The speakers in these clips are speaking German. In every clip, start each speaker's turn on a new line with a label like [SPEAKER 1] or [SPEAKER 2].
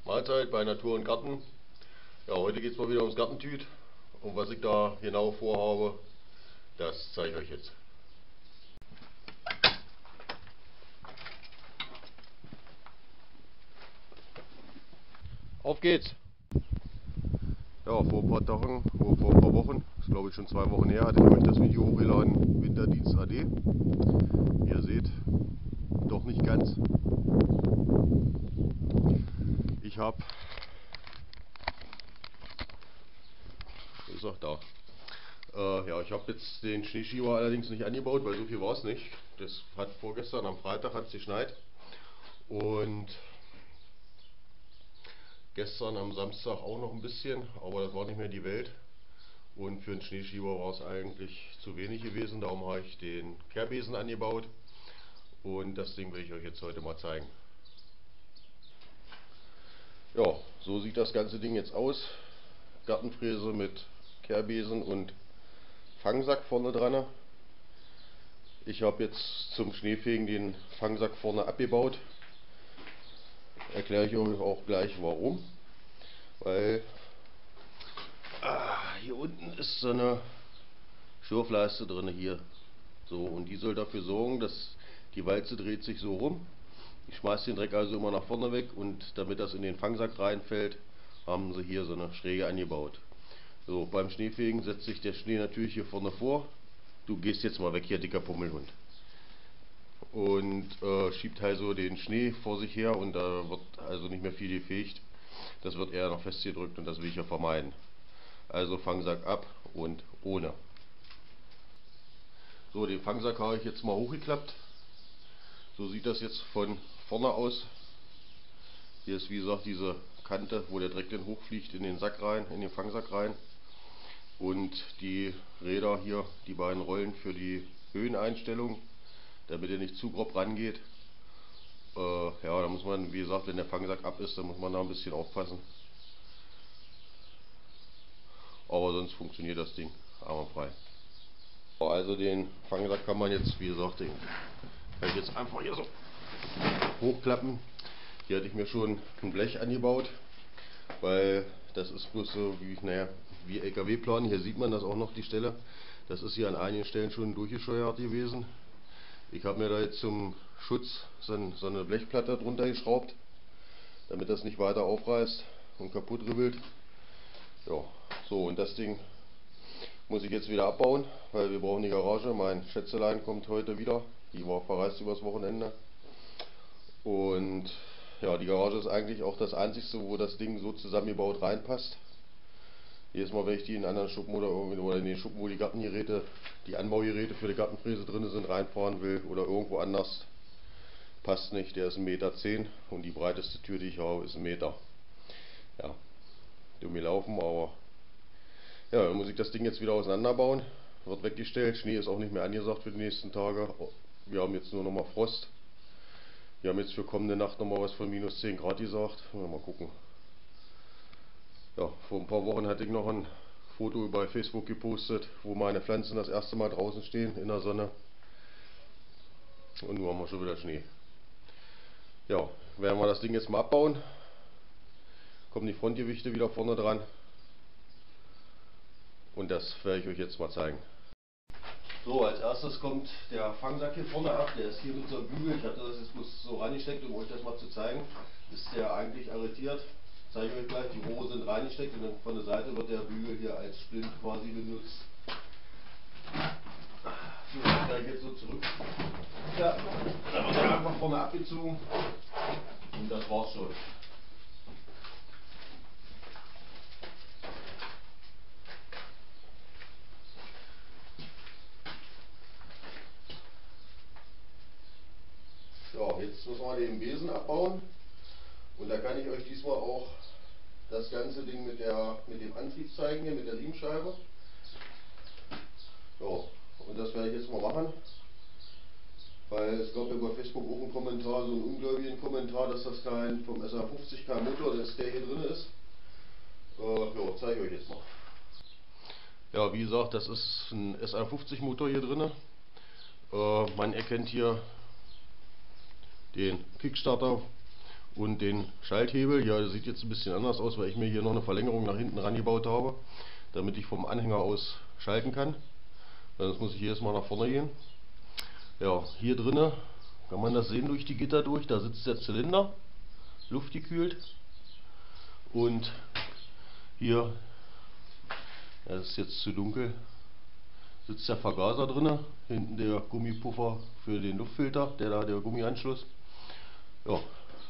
[SPEAKER 1] Mahlzeit bei Natur und Garten. Ja, heute geht es mal wieder ums Gartentüt. Und was ich da genau vorhabe, das zeige ich euch jetzt. Auf geht's! Ja, vor ein paar Tagen, vor ein paar Wochen, das ist glaube ich schon 2 Wochen her, hatte ich euch das Video hochgeladen, Winterdienst AD. Wie ihr seht, doch nicht ganz. Ich habe, ist auch da. Ja, ich habe jetzt den Schneeschieber allerdings nicht angebaut, weil so viel war es nicht. Das hat vorgestern am Freitag hat es geschneit und gestern am Samstag auch noch ein bisschen, aber das war nicht mehr die Welt. Und für einen Schneeschieber war es eigentlich zu wenig gewesen, darum habe ich den Kehrbesen angebaut und das Ding will ich euch jetzt heute mal zeigen. Ja, so sieht das ganze Ding jetzt aus. Gartenfräse mit Kehrbesen und Fangsack vorne dran. Ich habe jetzt zum Schneefegen den Fangsack vorne abgebaut. Erkläre ich euch auch gleich warum. Weil hier unten ist so eine Schürfleiste drin hier. So, und die soll dafür sorgen, dass die Walze dreht sich so rum. Ich schmeiße den Dreck also immer nach vorne weg und damit das in den Fangsack reinfällt, haben sie hier so eine Schräge angebaut. So, beim Schneefegen setzt sich der Schnee natürlich hier vorne vor. Du gehst jetzt mal weg hier, dicker Pummelhund. Und schiebt also den Schnee vor sich her und da wird also nicht mehr viel gefegt. Das wird eher noch festgedrückt und das will ich ja vermeiden. Also Fangsack ab und ohne. So, den Fangsack habe ich jetzt mal hochgeklappt. So sieht das jetzt von vorne aus. Hier ist wie gesagt diese Kante, wo der Dreck dann hochfliegt in den Sack rein, in den Fangsack rein. Und die Räder hier, die beiden Rollen für die Höheneinstellung, damit er nicht zu grob rangeht. Ja, da muss man, wie gesagt, wenn der Fangsack ab ist, dann muss man da ein bisschen aufpassen. Aber sonst funktioniert das Ding einwandfrei. Also den Fangsack kann man jetzt, wie gesagt, den kann ich jetzt einfach hier so hochklappen. Hier hatte ich mir schon ein Blech angebaut, weil das ist bloß so wie LKW-Plan. Hier sieht man das auch noch, die Stelle. Das ist hier an einigen Stellen schon durchgescheuert gewesen. Ich habe mir da jetzt zum Schutz so eine Blechplatte drunter geschraubt, damit das nicht weiter aufreißt und kaputt ribbelt. Ja, so, und das Ding muss ich jetzt wieder abbauen, weil wir brauchen die Garage. Mein Schätzelein kommt heute wieder. Die war verreist übers Wochenende. Und ja, die Garage ist eigentlich auch das einzigste, wo das Ding so zusammengebaut reinpasst. Jedes Mal, wenn ich die in einen anderen Schuppen oder in den Schuppen, wo die Gartengeräte, die Anbaugeräte für die Gartenfräse drin sind, reinfahren will oder irgendwo anders, passt nicht. Der ist 1,10 Meter und die breiteste Tür, die ich habe, ist 1 Meter. Ja, dumm gelaufen, aber ja, dann muss ich das Ding jetzt wieder auseinanderbauen. Wird weggestellt. Schnee ist auch nicht mehr angesagt für die nächsten Tage. Wir haben jetzt nur noch mal Frost. Wir haben jetzt für kommende Nacht noch mal was von minus 10 Grad gesagt. Mal gucken. Ja, vor ein paar Wochen hatte ich noch ein Foto bei Facebook gepostet, wo meine Pflanzen das erste Mal draußen stehen in der Sonne. Und nun haben wir schon wieder Schnee. Ja, werden wir das Ding jetzt mal abbauen. Kommen die Frontgewichte wieder vorne dran. Und das werde ich euch jetzt mal zeigen. So, als erstes kommt der Fangsack hier vorne ab. Der ist hier mit so einem Bügel. Ich hatte das jetzt bloß so reingesteckt, um euch das mal zu zeigen. Ist der eigentlich arretiert. Zeige ich euch gleich. Die Rohre sind reingesteckt und dann von der Seite wird der Bügel hier als Splint quasi benutzt. So, das gleich jetzt so zurück. Ja, dann wird er einfach vorne abgezogen. Und das war's schon. Ja, jetzt müssen wir den Besen abbauen und da kann ich euch diesmal auch das ganze Ding mit dem Antrieb zeigen, hier mit der Riemenscheibe. Ja, und das werde ich jetzt mal machen, weil es gab ja bei Facebook auch einen Kommentar, so einen ungläubigen Kommentar, dass das kein vom SR50 kein Motor, dass der hier drin ist. Ja, zeige ich euch jetzt mal. Ja, wie gesagt, das ist ein SR50 Motor hier drin. Man erkennt hier den Kickstarter und den Schalthebel. Ja, das sieht jetzt ein bisschen anders aus, weil ich mir hier noch eine Verlängerung nach hinten rangebaut habe, damit ich vom Anhänger aus schalten kann. Sonst muss ich hier erstmal nach vorne gehen. Ja, hier drinnen kann man das sehen durch die Gitter durch. Da sitzt der Zylinder, luftgekühlt. Und hier, das ist jetzt zu dunkel, sitzt der Vergaser drin. Hinten der Gummipuffer für den Luftfilter, der Gummianschluss. Ja,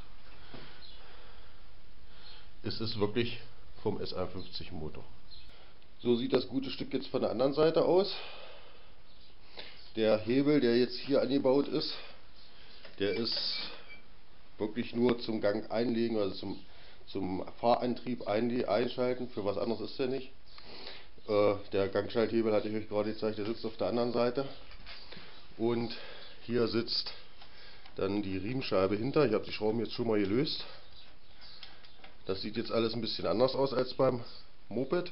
[SPEAKER 1] es ist wirklich vom S51 Motor. So sieht das gute Stück jetzt von der anderen Seite aus. Der Hebel, der jetzt hier angebaut ist, der ist wirklich nur zum Gang einlegen, also zum Fahrantrieb einschalten. Für was anderes ist der nicht. Der Gangschalthebel hatte ich euch gerade gezeigt, der sitzt auf der anderen Seite. Und hier sitzt dann die Riemenscheibe hinter. Ich habe die Schrauben jetzt schon mal gelöst. Das sieht jetzt alles ein bisschen anders aus als beim Moped.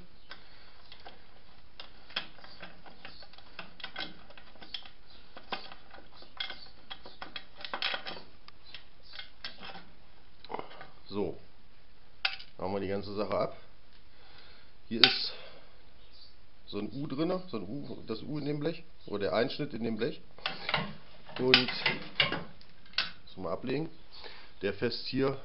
[SPEAKER 1] So, machen wir die ganze Sache ab. Hier ist so ein U drin, das U in dem Blech, oder der Einschnitt in dem Blech. Und, das mal ablegen, der fässt hier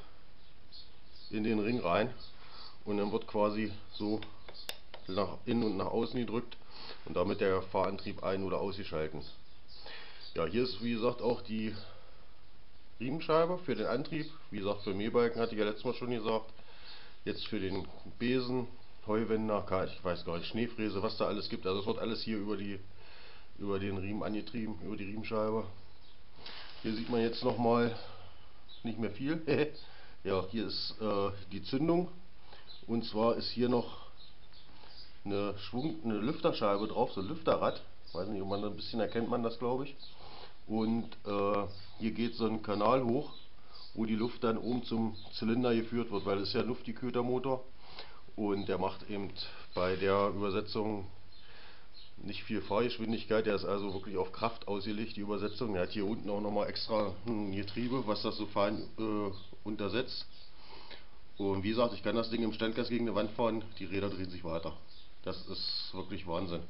[SPEAKER 1] in den Ring rein und dann wird quasi so nach innen und nach außen gedrückt und damit der Fahrantrieb ein- oder ausgeschalten. Ja, hier ist wie gesagt auch die Riemenscheibe für den Antrieb. Wie gesagt, für Mähbalken hatte ich ja letztes Mal schon gesagt. Jetzt für den Besen, Heuwender, ich weiß gar nicht, Schneefräse, was da alles gibt. Also es wird alles hier über den Riemen angetrieben, über die Riemenscheibe. Hier sieht man jetzt nochmal nicht mehr viel. Ja, hier ist die Zündung. Und zwar ist hier noch eine Lüfterscheibe drauf, so ein Lüfterrad. Ich weiß nicht, ob man ein bisschen erkennt man das, glaube ich. Und hier geht so ein Kanal hoch, wo die Luft dann oben zum Zylinder geführt wird, weil es ist ja ein luftgekühlter Motor und der macht eben bei der Übersetzung nicht viel Fahrgeschwindigkeit, der ist also wirklich auf Kraft ausgelegt, die Übersetzung. Er hat hier unten auch nochmal extra ein Getriebe, was das so fein untersetzt. Und wie gesagt, ich kann das Ding im Standgas gegen eine Wand fahren, die Räder drehen sich weiter. Das ist wirklich Wahnsinn,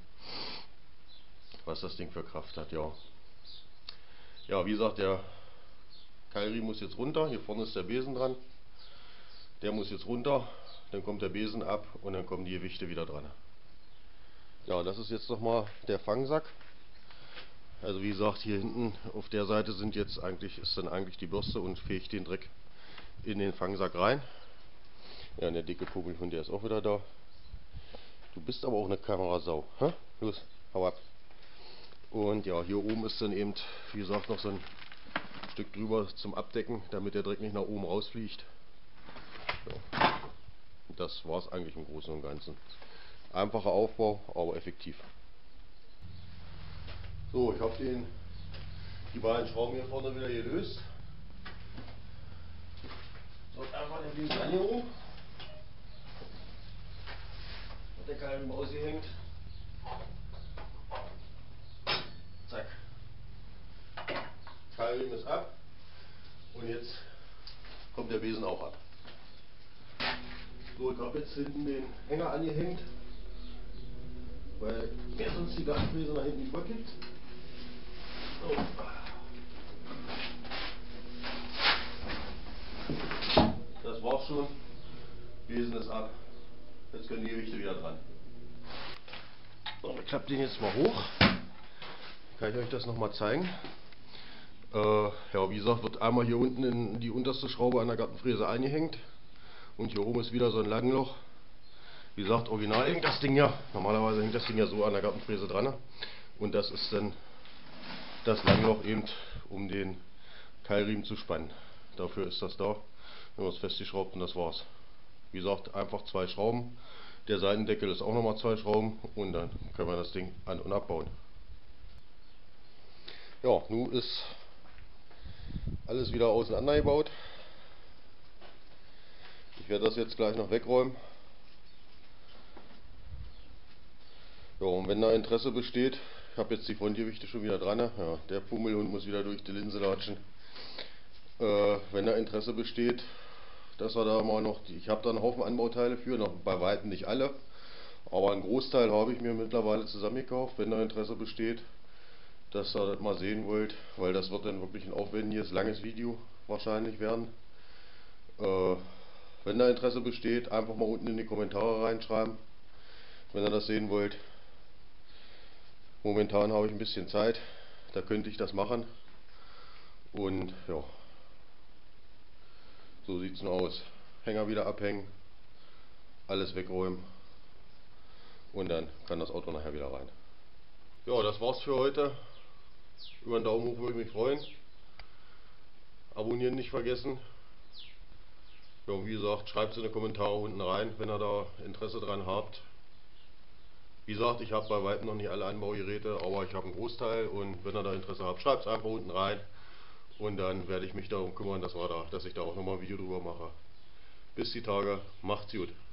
[SPEAKER 1] was das Ding für Kraft hat, ja. Ja, wie gesagt, der Keilriemen muss jetzt runter, hier vorne ist der Besen dran. Der muss jetzt runter, dann kommt der Besen ab und dann kommen die Gewichte wieder dran. Ja, das ist jetzt nochmal der Fangsack. Also wie gesagt, hier hinten auf der Seite ist dann eigentlich die Bürste und fegt den Dreck in den Fangsack rein. Ja, und der dicke Vogelhund, der ist auch wieder da. Du bist aber auch eine Kamerasau. Hä? Los, hau ab. Und ja, hier oben ist dann eben, wie gesagt, noch so ein Stück drüber zum Abdecken, damit der Dreck nicht nach oben rausfliegt. Ja. Das war es eigentlich im Großen und Ganzen. Einfacher Aufbau, aber effektiv. So, ich habe die beiden Schrauben hier vorne wieder gelöst. So, einfach den Besen angehoben. Hat der Keilriemen ausgehängt. Zack. Keilriemen ist ab. Und jetzt kommt der Besen auch ab. So, ich habe jetzt hinten den Hänger angehängt, weil mir sonst die Gasfräse nach hinten überkippt. So. Das war's schon. Besen ist ab. Jetzt können die Gewichte wieder dran. So, ich klappe den jetzt mal hoch. Kann ich euch das nochmal zeigen. Ja, wie gesagt, wird einmal hier unten in die unterste Schraube an der Gartenfräse eingehängt. Und hier oben ist wieder so ein Langloch. Wie gesagt, original hängt das Ding ja. Normalerweise hängt das Ding ja so an der Gartenfräse dran. Und das ist dann das Langloch eben, um den Keilriemen zu spannen. Dafür ist das da. Wenn man es festgeschraubt und das war's. Wie gesagt, einfach 2 Schrauben. Der Seitendeckel ist auch nochmal 2 Schrauben. Und dann können wir das Ding an- und abbauen. Ja, nun ist alles wieder auseinandergebaut. Ich werde das jetzt gleich noch wegräumen. Ja, und wenn da Interesse besteht, ich habe jetzt die Frontgewichte schon wieder dran. Ja, der Pummelhund muss wieder durch die Linse latschen. Wenn da Interesse besteht, dass er da mal noch, ich habe da einen Haufen Anbauteile für, noch bei weitem nicht alle, aber einen Großteil habe ich mir mittlerweile zusammengekauft. Wenn da Interesse besteht, dass ihr das mal sehen wollt, weil das wird dann wirklich ein aufwendiges, langes Video wahrscheinlich werden. Wenn da Interesse besteht, einfach mal unten in die Kommentare reinschreiben, wenn ihr das sehen wollt. Momentan habe ich ein bisschen Zeit, da könnte ich das machen. Und ja, so sieht es nun aus. Hänger wieder abhängen, alles wegräumen und dann kann das Auto nachher wieder rein. Ja, das war's für heute. Über einen Daumen hoch würde ich mich freuen. Abonnieren nicht vergessen. Ja, und wie gesagt, schreibt es in die Kommentare unten rein, wenn ihr da Interesse dran habt. Wie gesagt, ich habe bei weitem noch nicht alle Anbaugeräte, aber ich habe einen Großteil, und wenn ihr da Interesse habt, schreibt es einfach unten rein und dann werde ich mich darum kümmern, dass ich da auch nochmal ein Video drüber mache. Bis die Tage, macht's gut.